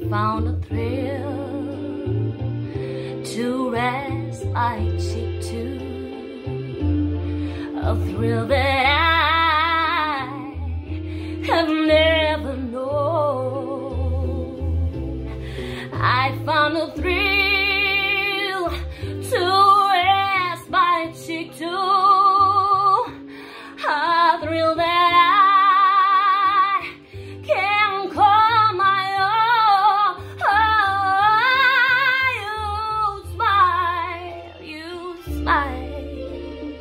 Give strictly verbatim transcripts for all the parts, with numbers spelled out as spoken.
found a thrill to rest my cheek to, a thrill that I have never known. I found a thrill to rest my cheek to, a thrill that I can call my own. Oh, you smile, you smile,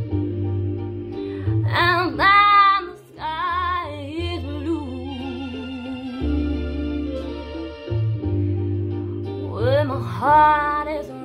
and then the sky is blue, where my heart is